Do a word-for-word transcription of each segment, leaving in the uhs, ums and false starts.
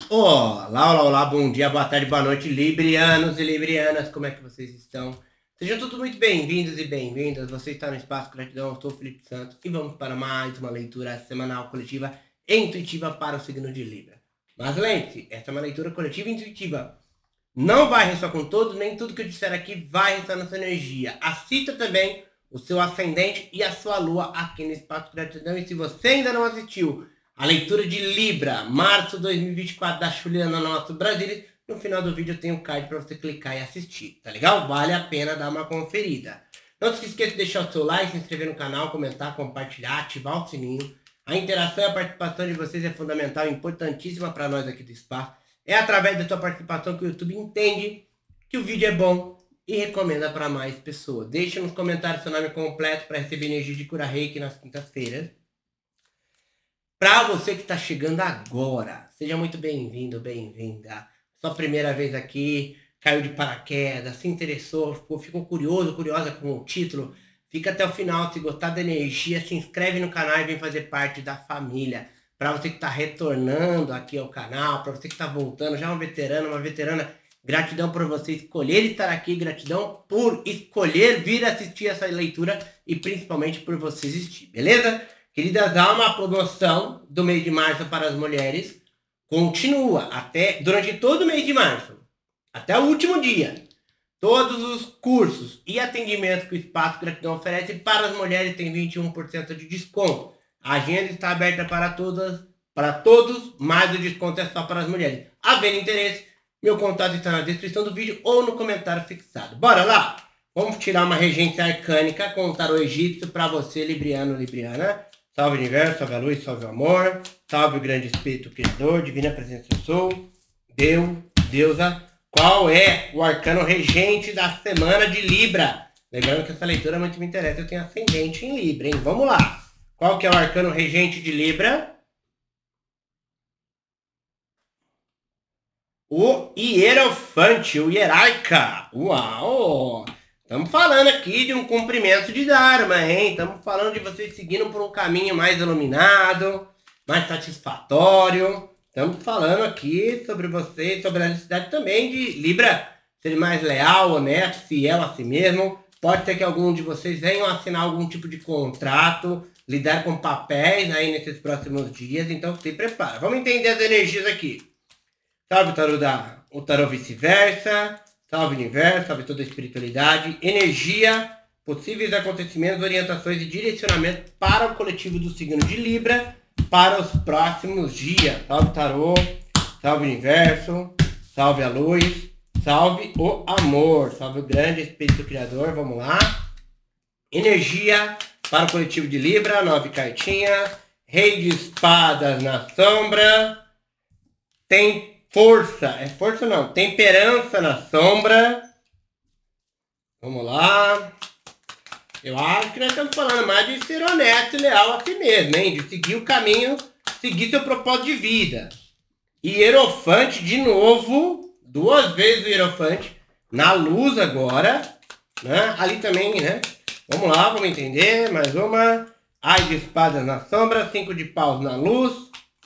Olá, olá, olá, bom dia, boa tarde, boa noite, librianos e librianas, como é que vocês estão? Sejam todos muito bem-vindos e bem-vindas, você está no Espaço Gratidão, eu sou o Felipe Santos e vamos para mais uma leitura semanal coletiva e intuitiva para o signo de Libra. Mas lembre-se, essa é uma leitura coletiva e intuitiva, não vai ressoar com todos, nem tudo que eu disser aqui vai ressoar na sua energia. Assista também o seu ascendente e a sua lua aqui no Espaço Gratidão, e se você ainda não assistiu a leitura de Libra, março dois mil e vinte e quatro, da Juliana Nosso Brasília, no final do vídeo tem um card para você clicar e assistir, tá legal? Vale a pena dar uma conferida. Não se esqueça de deixar o seu like, se inscrever no canal, comentar, compartilhar, ativar o sininho. A interação e a participação de vocês é fundamental e importantíssima para nós aqui do Espaço. É através da sua participação que o YouTube entende que o vídeo é bom e recomenda para mais pessoas. Deixe nos comentários seu nome completo para receber energia de cura reiki nas quintas-feiras. Para você que está chegando agora, seja muito bem-vindo, bem-vinda. Sua primeira vez aqui, caiu de paraquedas, se interessou, ficou, ficou curioso, curiosa com o título, fica até o final. Se gostar da energia, se inscreve no canal e vem fazer parte da família. Para você que está retornando aqui ao canal, para você que está voltando, já é um veterano, uma veterana, gratidão por você escolher estar aqui, gratidão por escolher vir assistir essa leitura e principalmente por você existir, beleza? Queridas, há uma promoção do mês de março para as mulheres, continua até durante todo o mês de março, até o último dia. Todos os cursos e atendimentos que o Espaço Gratidão oferece para as mulheres tem vinte e um por cento de desconto. A agenda está aberta para todas, para todos, mas o desconto é só para as mulheres. Havendo interesse, meu contato está na descrição do vídeo ou no comentário fixado. Bora lá! Vamos tirar uma regência arcânica com o tarô egípcio para você, libriano, libriana. Salve o universo, salve a luz, salve o amor, salve o grande espírito criador, divina presença eu sou, Deus, deusa. Qual é o arcano regente da semana de Libra? Lembrando que essa leitura muito me interessa, eu tenho ascendente em Libra, hein? Vamos lá. Qual que é o arcano regente de Libra? O Hierofante, o Hierarca. Uau! Estamos falando aqui de um cumprimento de Dharma, hein? Estamos falando de vocês seguindo por um caminho mais iluminado, mais satisfatório. Estamos falando aqui sobre vocês, sobre a necessidade também de Libra ser mais leal, honesto, fiel a si mesmo. Pode ser que algum de vocês venham assinar algum tipo de contrato, lidar com papéis aí nesses próximos dias, então se prepara. Vamos entender as energias aqui. Salve o tarô, da, o tarô vice-versa. Salve universo, salve toda a espiritualidade, energia, possíveis acontecimentos, orientações e direcionamento para o coletivo do signo de Libra para os próximos dias. Salve tarô, salve universo, salve a luz, salve o amor, salve o grande espírito criador. Vamos lá. Energia para o coletivo de Libra, nove cartinhas, rei de espadas na sombra, tem força, é força não, temperança na sombra. Vamos lá. Eu acho que nós estamos falando mais de ser honesto e leal a si mesmo, hein? De seguir o caminho, seguir seu propósito de vida. E Hierofante, de novo, duas vezes o Hierofante, na luz agora, né? Ali também, né? Vamos lá, vamos entender, mais uma. Ai de espadas na sombra, cinco de paus na luz.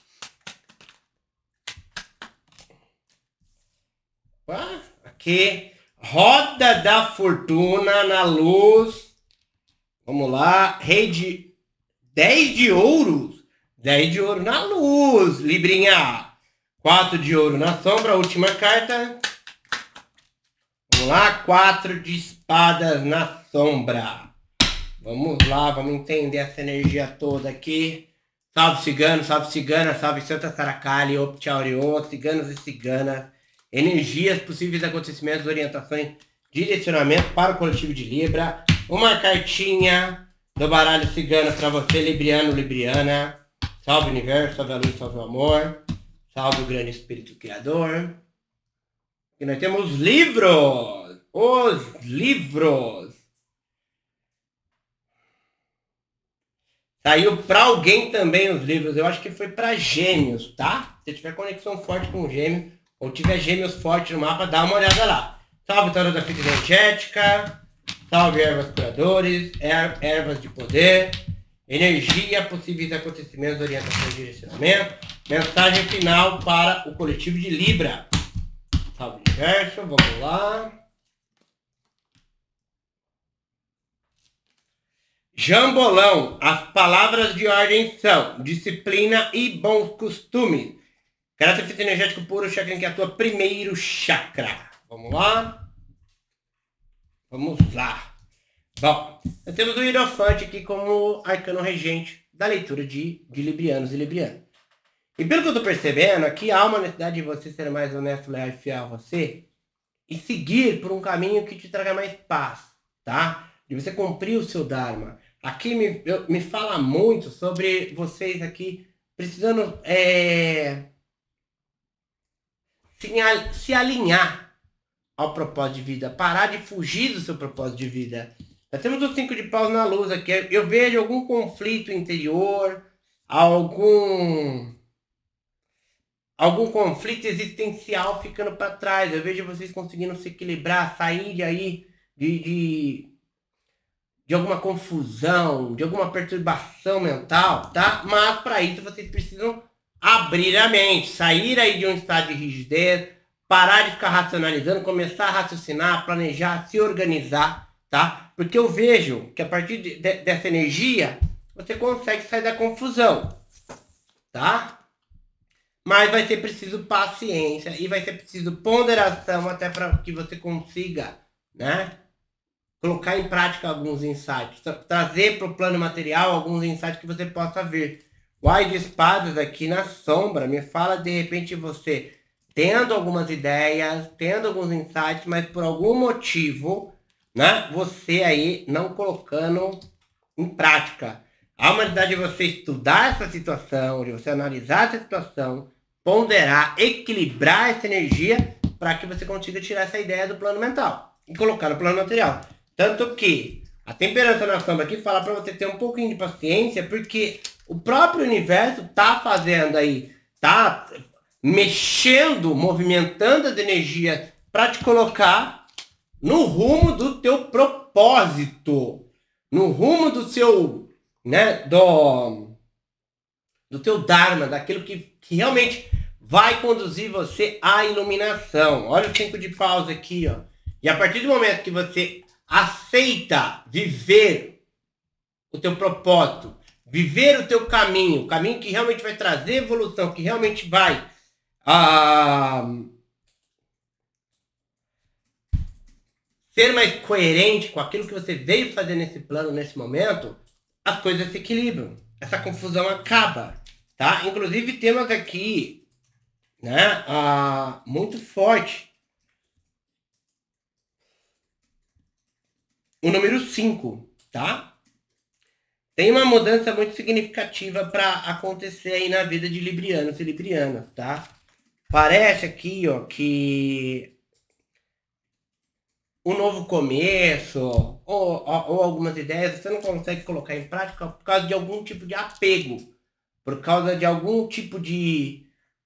Aqui, roda da fortuna na luz. Vamos lá, rei de dez de ouros, dez de ouro na luz, Librinha. quatro de ouro na sombra, última carta. Vamos lá, quatro de espadas na sombra. Vamos lá, vamos entender essa energia toda aqui. Salve cigano, salve cigana, salve Santa Saracali, Optiaurion, ciganos e ciganas. Energias, possíveis acontecimentos, orientações, direcionamento para o coletivo de Libra. Uma cartinha do baralho cigano para você, libriano, libriana. Salve o universo, salve a luz, salve o amor. Salve o grande espírito criador. E nós temos os livros. Os livros. Saiu para alguém também os livros. Eu acho que foi para Gêmeos, tá? Se tiver conexão forte com Gêmeos, ou tiver Gêmeos forte no mapa, dá uma olhada lá. Salve tarô da fita energética. Salve ervas curadores. Er, ervas de poder. Energia, possíveis acontecimentos, orientação e direcionamento. Mensagem final para o coletivo de Libra. Salve, universo, vamos lá. Jambolão, as palavras de ordem são disciplina e bons costumes. Caráter físico energético puro, chakra que atua primeiro chakra. Vamos lá? Vamos lá. Bom, nós temos o Hierophante aqui como arcano regente da leitura de, de Librianos e Librianas. E pelo que eu tô percebendo, aqui há uma necessidade de você ser mais honesto, leal e fiel a você e seguir por um caminho que te traga mais paz, tá? De você cumprir o seu Dharma. Aqui me, eu, me fala muito sobre vocês aqui precisando é, se, se alinhar ao propósito de vida, parar de fugir do seu propósito de vida. Nós temos o cinco de paus na luz aqui. Eu vejo algum conflito interior, algum algum conflito existencial ficando para trás. Eu vejo vocês conseguindo se equilibrar, sair de aí de, de de alguma confusão, de alguma perturbação mental, tá? Mas para isso vocês precisam abrir a mente, sair aí de um estado de rigidez, parar de ficar racionalizando, começar a raciocinar, planejar, se organizar, tá? Porque eu vejo que a partir de, de, dessa energia, você consegue sair da confusão, tá? Mas vai ser preciso paciência e vai ser preciso ponderação até para que você consiga, né? Colocar em prática alguns insights, tra trazer para o plano material alguns insights que você possa ver. O Ai de Espadas aqui na sombra me fala de repente você tendo algumas ideias, tendo alguns insights, mas por algum motivo, né, você aí não colocando em prática. Há uma necessidade de você estudar essa situação, de você analisar essa situação, ponderar, equilibrar essa energia para que você consiga tirar essa ideia do plano mental e colocar no plano material. Tanto que a temperança na sombra aqui fala para você ter um pouquinho de paciência, porque o próprio universo tá fazendo aí, tá mexendo, movimentando as energias para te colocar no rumo do teu propósito, no rumo do seu, né, do, do teu Dharma, daquilo que, que realmente vai conduzir você à iluminação. Olha o cinco de paus aqui, ó. E a partir do momento que você aceita viver o teu propósito, viver o teu caminho, o caminho que realmente vai trazer evolução, que realmente vai ah, ser mais coerente com aquilo que você veio fazer nesse plano, nesse momento, as coisas se equilibram. Essa confusão acaba, tá? Inclusive temos aqui, né, ah, muito forte o número cinco, tá? Tem uma mudança muito significativa para acontecer aí na vida de librianos e librianas, tá? Parece aqui, ó, que um novo começo, ou, ou, ou algumas ideias, você não consegue colocar em prática por causa de algum tipo de apego, por causa de algum tipo de...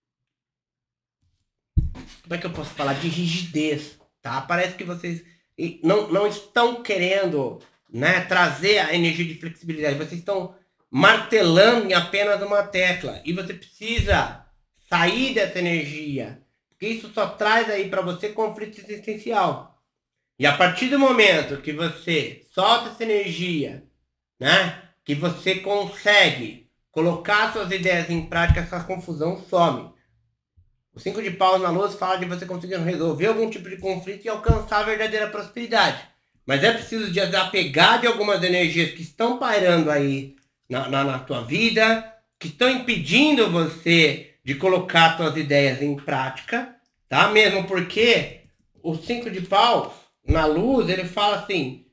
Como é que eu posso falar? De rigidez, tá? Parece que vocês não, não estão querendo, né, trazer a energia de flexibilidade, vocês estão martelando em apenas uma tecla, e você precisa sair dessa energia, porque isso só traz aí para você conflito existencial. E a partir do momento que você solta essa energia, né, que você consegue colocar suas ideias em prática, essa confusão some. O cinco de paus na luz fala de você conseguir resolver algum tipo de conflito e alcançar a verdadeira prosperidade. Mas é preciso desapegar de algumas energias que estão pairando aí na, na, na tua vida, que estão impedindo você de colocar suas ideias em prática, tá? Mesmo porque o cinco de paus na luz, ele fala assim,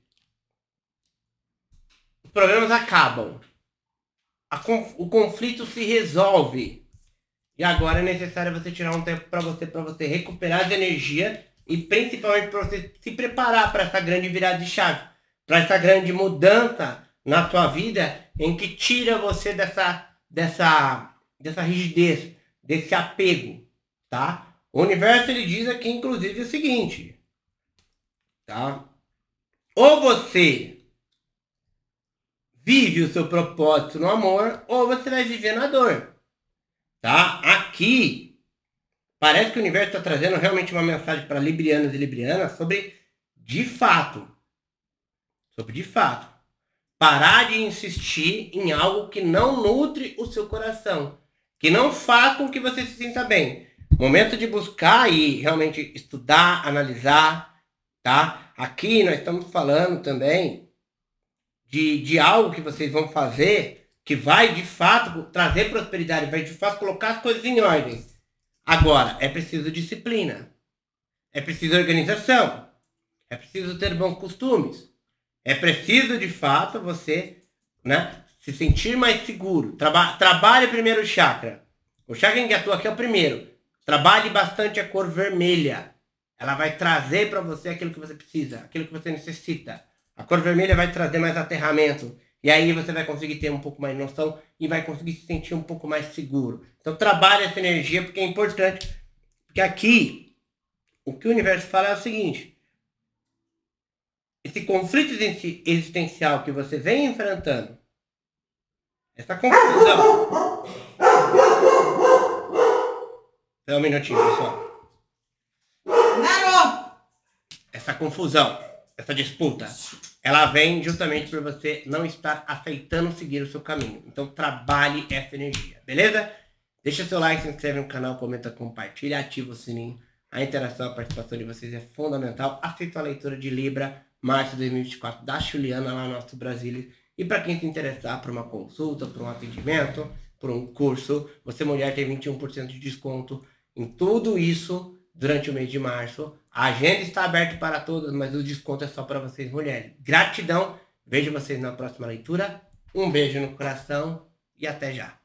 os problemas acabam, a, o conflito se resolve. E agora é necessário você tirar um tempo para você, para você recuperar de energia e principalmente para você se preparar para essa grande virada de chave, para essa grande mudança na sua vida em que tira você dessa, dessa, dessa rigidez, desse apego, tá? O universo ele diz aqui inclusive o seguinte, tá? Ou você vive o seu propósito no amor, ou você vai viver na dor. tá? Aqui, parece que o universo está trazendo realmente uma mensagem para librianos e librianas sobre, de fato, sobre de fato, parar de insistir em algo que não nutre o seu coração, que não faz com que você se sinta bem. Momento de buscar e realmente estudar, analisar, tá? Aqui nós estamos falando também de, de algo que vocês vão fazer que vai de fato trazer prosperidade, vai de fato colocar as coisas em ordem. Agora, é preciso disciplina, é preciso organização, é preciso ter bons costumes, é preciso de fato você, né, se sentir mais seguro. Traba trabalhe primeiro o chakra. O chakra em que atua aqui é o primeiro. Trabalhe bastante a cor vermelha. Ela vai trazer para você aquilo que você precisa, aquilo que você necessita. A cor vermelha vai trazer mais aterramento. E aí você vai conseguir ter um pouco mais de noção e vai conseguir se sentir um pouco mais seguro. Então trabalhe essa energia porque é importante. Porque aqui, o que o universo fala é o seguinte. Esse conflito existencial que você vem enfrentando, essa confusão. Só um minutinho, pessoal. Essa confusão, essa disputa, ela vem justamente por você não estar aceitando seguir o seu caminho. Então trabalhe essa energia, beleza? Deixa seu like, se inscreve no canal, comenta, compartilha, ativa o sininho. A interação, a participação de vocês é fundamental. Aceito a leitura de Libra, março de dois mil e vinte e quatro, da Juliana, lá no nosso Brasília. E para quem se interessar por uma consulta, por um atendimento, por um curso, você mulher tem vinte e um por cento de desconto em tudo isso durante o mês de março. A agenda está aberta para todos, mas o desconto é só para vocês mulheres. Gratidão, vejo vocês na próxima leitura. Um beijo no coração e até já.